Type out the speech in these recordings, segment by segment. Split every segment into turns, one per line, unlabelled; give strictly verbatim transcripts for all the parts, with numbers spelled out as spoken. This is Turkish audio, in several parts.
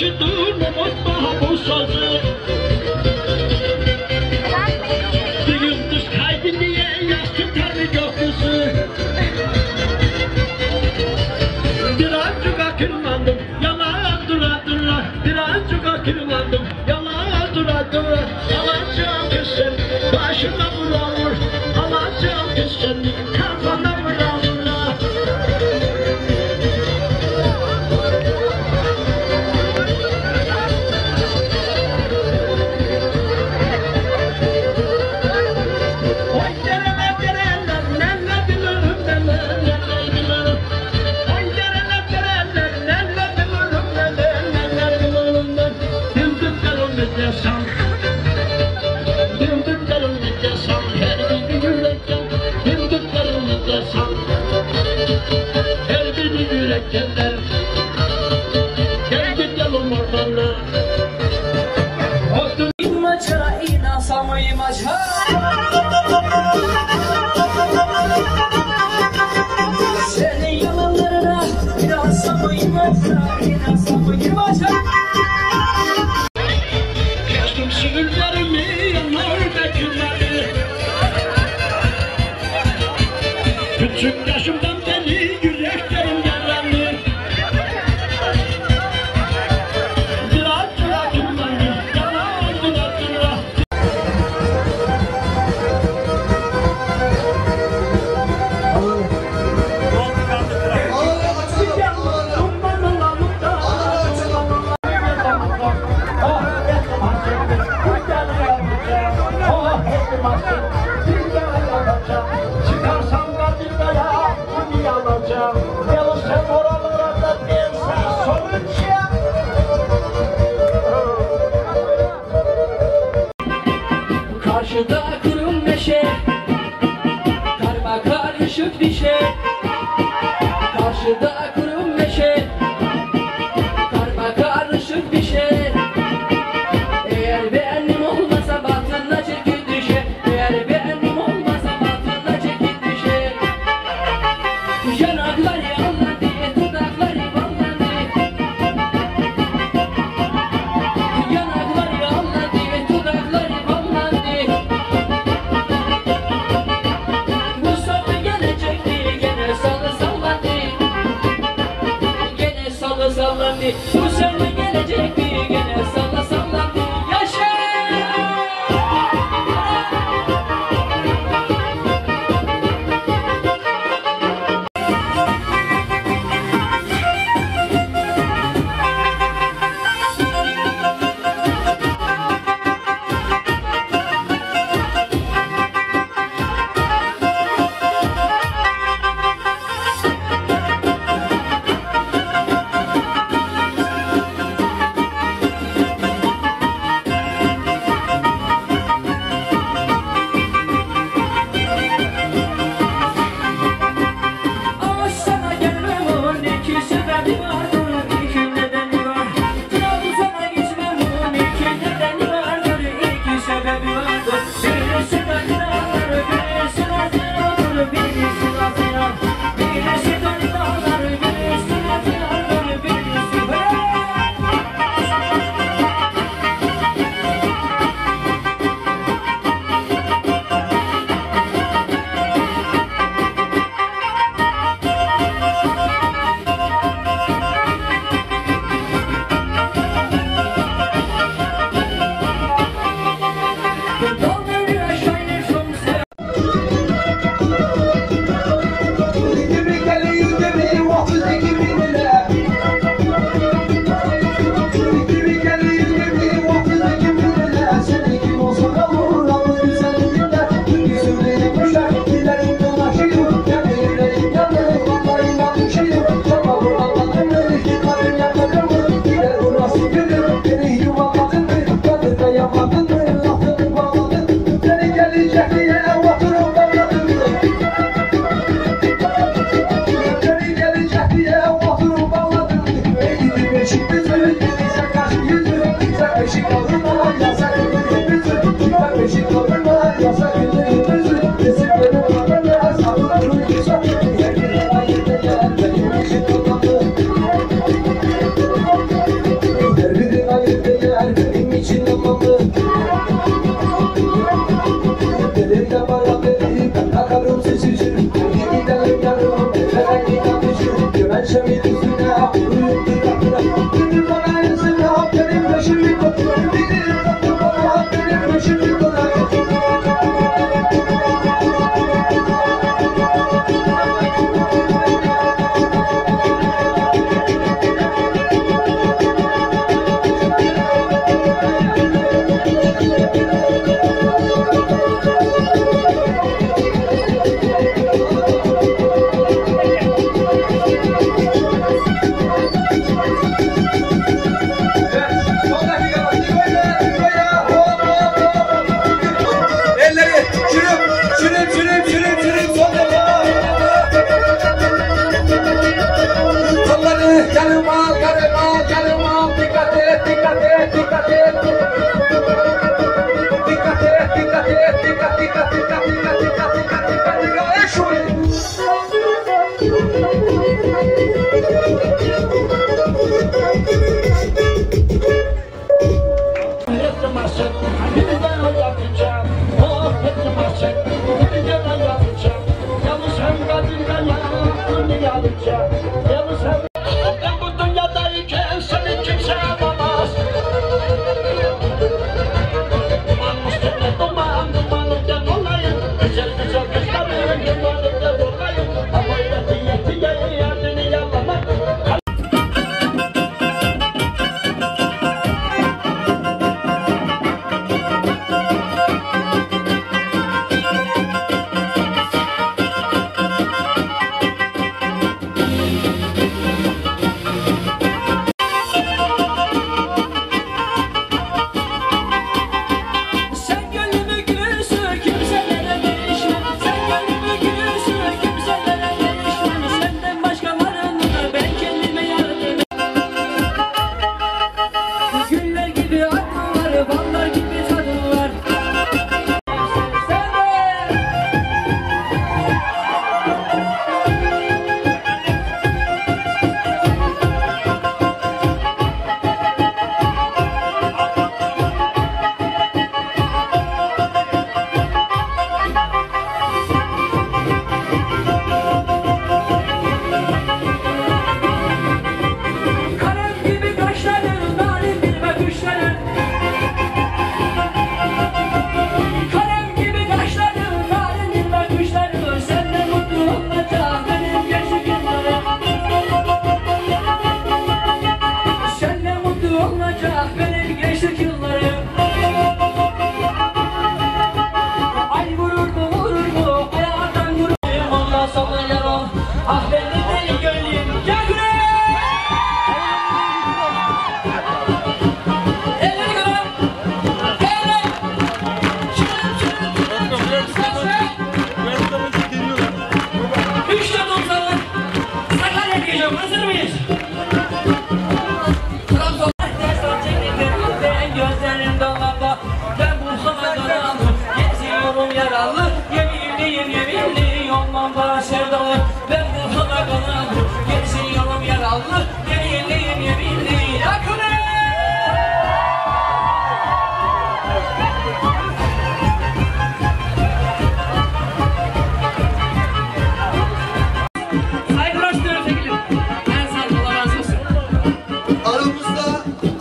taşıdın unutma bu sözü. Bir yıldız kaydı diye yaz tutar mı gökyüzü? Birazcık akıllandım, yalan dura dura. Birazcık akıllandım, yalan dura dura. Alacağım kızım, başına vura vur. Alacağım kızım, kafana vura vura. Oy derene dereler, nelle bilirim, nelle nelle bilirim. Oy derene dereler, nelle bilirim, nelle nelle bilirim. Bildiklerini desem, bildiklerini desem, her biri yürekten. Bildiklerini desem, her biri yürekten. Gel gidelim ormana. Otun
İmaca inansam imaca. Senin yalanlarına inansam imaca, inansam imaca.
kestim sinirlerimi, yanar dökülmedi. Küçük yaşımdan beri yüreklerim yaralı. Birazcık akıllandım, yalan dura dura. Çıkarsam kadınlara bunu alacağım. Gelirsem oralara da insan soracağım.
Karşıda kurum meşe, karma karışık bir şey. Karşıda kurum meşe, karma karışık bir şey. Eğer benim olmasa batınla çekin düşe. Eğer benim olmasa batınla çekin düşe. Yanakları anladı, dudakları ballandı. Yanakları anladı, dudakları ballandı. Bu sabır gelecekti, gene salı sallandı. Gene salı sallandı. Bu sabır gelecekti, gene salı sallandı. Yaşa! Ama sana gelmem onun iki sebebi vardır, iki nedeni var. Trabzon'a gitmem onun iki nedeni vardır, iki sebebi vardır. Birisi dağlar, birisi nazlıdır, birisi nazlılar. Birisi dağlar, birisi nazlıdır, birisi nazlılar.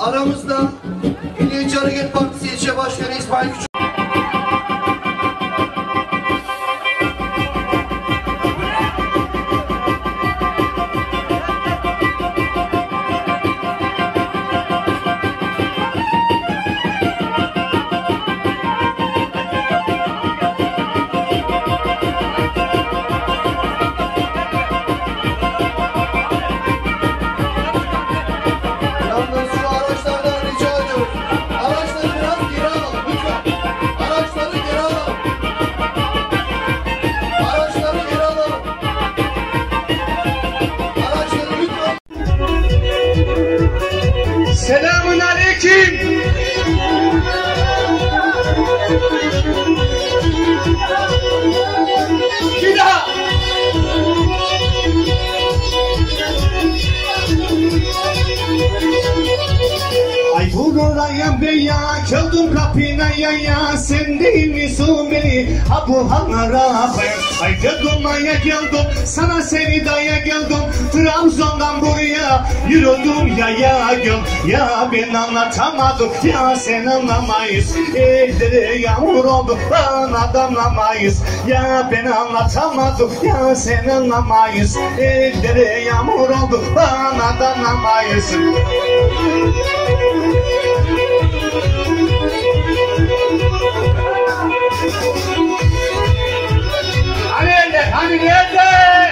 aramızda Milliyetçi Hareket Partisi İlçe Başkanı İsmail Küçük.
Selamun aleyküm. Bir daha. Ay buraya beya çaldım kapına ya ya sen değil misin beni ha bu hallara ben ay gelmeye geldim sana seni daya geldim Trabzon'dan buraya yürüdüm ya ya gel ya ben anlatamadım ya sen anlamayız ellere yağmur oldu bana damlamayız ya ben anlatamadım ya sen anlamayız ellere yağmur oldu bana damlamayız. Hani nerede? Hani nerede?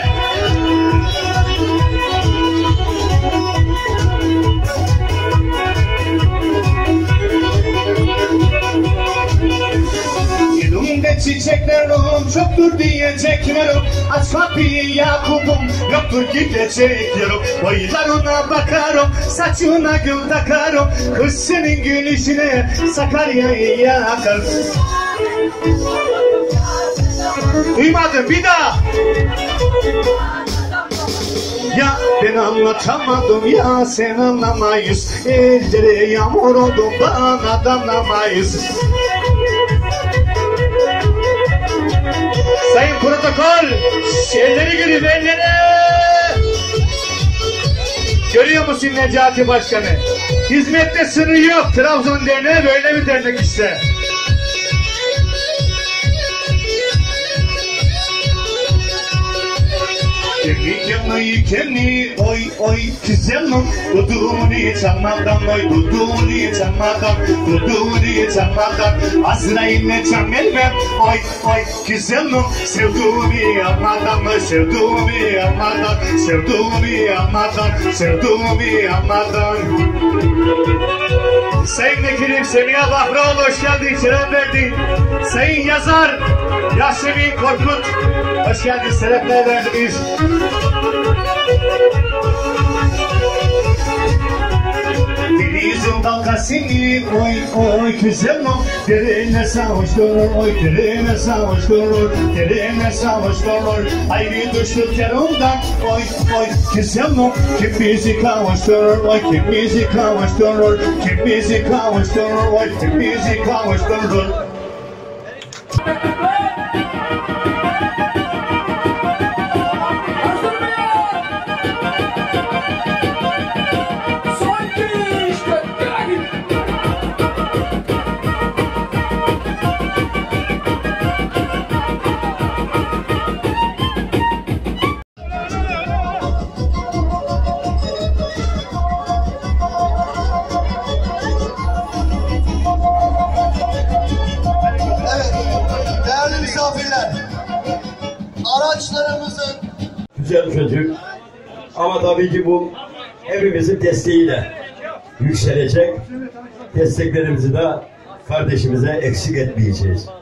Elimde çiçeklerim çoktur diyeceklerim aç kapıyı Yakup'um yoktur gideceklerim boylarına bakarım saçına gül takarım kız senin gülüşüne Sakarya'yı yakar. Duymadım bir daha. Ya ben anlatamadım ya sen anlamayız ellere yağmur oldu bana damlamayız. Sayın protokol elleri görün elleri. Görüyor musun Necati Başkanı? Hizmette sınır yok. Trabzon Derneği böyle bir dernek işte. Kendi yanayı kendi oy oy güzelim Duduni çalmadan oy duduni çalmadan Duduni çalmadan Azrail'le can vermem oy oy güzelim Sevduğumu yapmadan oy sevduğumu yapmadan Sevduğumu yapmadan Sevduğumu yapmadan. Sayın Vekilim Semiha Bahroğlu hoş geldin, selam verdin. Sayın yazar Yasemin Korkut hoş geldin, selamlar verdiniz. Denizin dalgasını oy oy güzelim derine savuşturur oy derine savuşturur derine savuşturur ayrı düştük yanımdan oy oy güzelim kim bizi kavuşturur oy kim bizi kavuşturur kim bizi kavuşturur oy kim bizi kavuşturur.
Araçlarımızın
Güzel çocuk ama tabii ki bu hepimizin desteğiyle yükselecek. Desteklerimizi de kardeşimize eksik etmeyeceğiz.